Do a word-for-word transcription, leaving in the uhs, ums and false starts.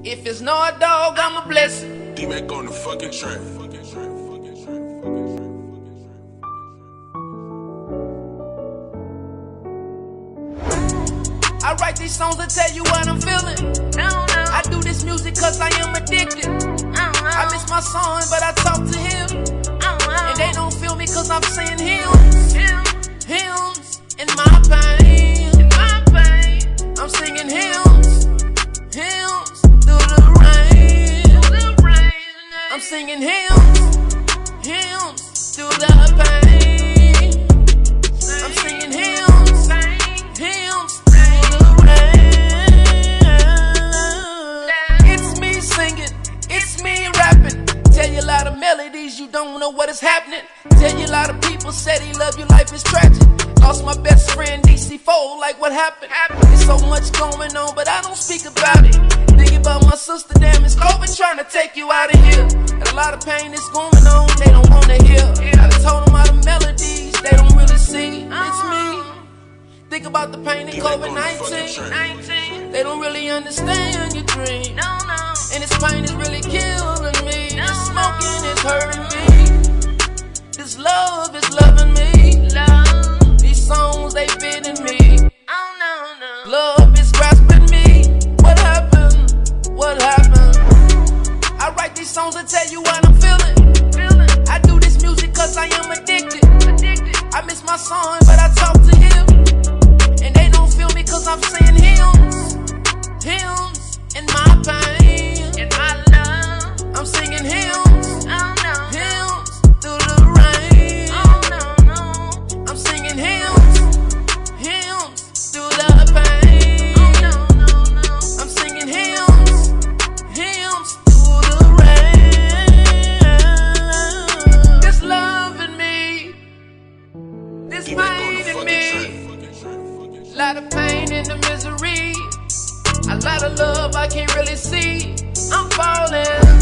If it's no dog, I'm a blessing. D-Mac on the fucking track. I write these songs to tell you what I'm feeling. No, no. I do this music cause I am addicted. No, no. I miss my son, but I talk to him. No, no. And they don't feel me cause I'm saying hymns. Hymns, hymns in my pain. In my pain. I'm singing hymns, hymns through the rain. Through the rain. I'm singing hymns, hymns through the pain. I'm singing hymns, hymns. Tell you a lot of melodies, you don't know what is happening. Tell you a lot of people said he love you, life is tragic. Lost my best friend D C four, like what happened? There's so much going on, but I don't speak about it. Think about my sister, damn, it's COVID trying to take you out of here. And a lot of pain is going on, they don't want to hear. I done told them all the melodies, they don't really see. It's me. Think about the pain in COVID nineteen. They don't really understand your dream. No, no. And this pain is really killing me. No, this smoking is hurting me. This love is loving me. Love. These songs, they fitting me. Oh, no, no. Love is grasping me. What happened? What happened? I write these songs to tell you what I'm feeling. feeling. I do this music cause I am addicted. addicted. I miss my son, but I talk to him. And they don't feel me cause I'm saying hymns, hymns in my pain, in my love. I'm singing hymns, oh, no, hymns through the rain. Oh, no, no. I'm singing hymns, hymns through the pain. Oh, no, no, no. I'm singing hymns, hymns through the rain. This love in me, this pain in me. A lot of pain and the misery, a lot of love I can't really see. I'm falling.